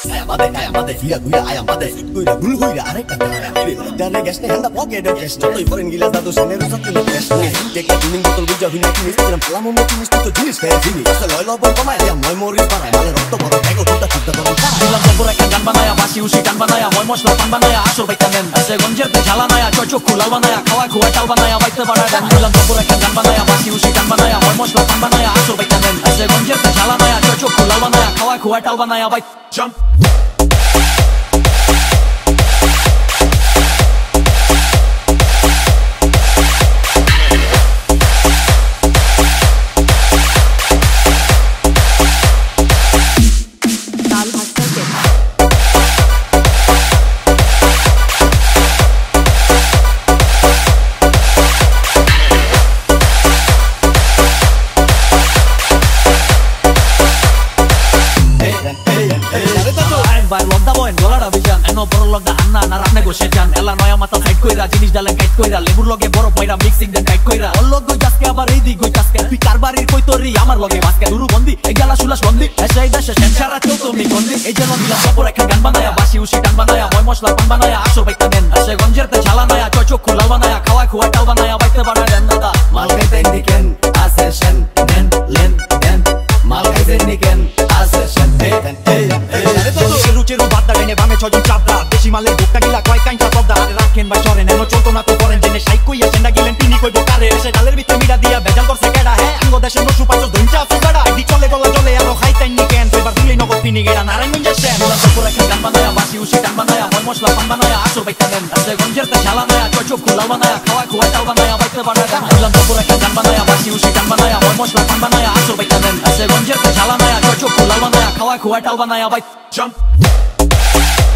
ayamade hira guira ayamade guira gul guira arek dane gasne handa pocket gas toy foreign gilas dadu senero satilo gas teka dining botol buja hina kinis tiram pelamo mo kinis to jinis kayak sini asal lo bom pamai ya moy moris parai male rokto boro tego tuta boro bilang campur ikan dan banaya basi usi dan banaya moy mosla pan banaya asur baitanen ase gonjer te jalanaya cocok kulal banaya kawai kuai tal banaya baita baradan bilang campur ikan dan banaya basi usi dan banaya moy mosla pan banaya asur baitanen ase gonjer te jalanaya cocok kulal banaya kawai kuai tal banaya bait jump জিনিস ডালে kite কইরা লেবুর লগে বড় পয়রা mixing দেন kite কইরা অলগ গই জাসকে আবার এই দি গই কাসকে তুই কারবারির কই তোরি আমার লগে বাসকে দুরু বন্দি এই গালা সুলাস বন্দি এসাই দাসে সেনসারা তো তুমি বন্দি এই যেন দিলাম কাপড় একটা গান বানায়া বাসি উসি গান বানায়া ময় মশলা পান বানায়া আসর বাইতা দেন এসে গঞ্জের তে ঝালানায়া চচক খোলা বানায়া খাওয়া খোয়া টাল বানায়া বাইতে বাড়া দেন দাদা মালকে তেন্দিকেন আসেশন দেন লেন দেন মালকে তেন্দিকেন আসেশন দেন আরে তো রুচেরু বাদদা গানে বামে ছজন চাপদা বেশি মালের ভুক্তা গিলা কয় কাইনটা পবদা আরে রাখেন ভাই সরেন এনো চলতো না তো করেন জেনে সাই কইয়া সেন্ডা গিলেন তিনি কই বোকারে এসে ডালের ভিতর মিডা দিয়া ভেজাল করছে কেডা হ্যাঁ আঙ্গ দেশের নসু পাঁচ ধইঞ্চা ফুগাড়া আইডি চলে গলা চলে আর খাইতেন নি কেন এবার দিলেই নগদ তিনি গেড়া নারায়ণগঞ্জের শেন পুরো একটা গান বানায়া বাসি উসি গান বানায়া ময় মশলা পান বানায়া আসর বাইতা দেন আছে গঞ্জের তে ঝালানায়া চচক খোলা বানায়া খাওয়া খোয়া টাল বানায়া বাইতে বাড়া দেন দিলাম পুরো একটা গান বানায়া বাসি উসি গান বানায়া ময় মশলা পান বানায়া আসর বাইতা দেন আছে গঞ্জের তে ঝালানায়া চচক খোলা বানায়া খাওয়া খোয়া টাল বানায়া বাইত জাম্প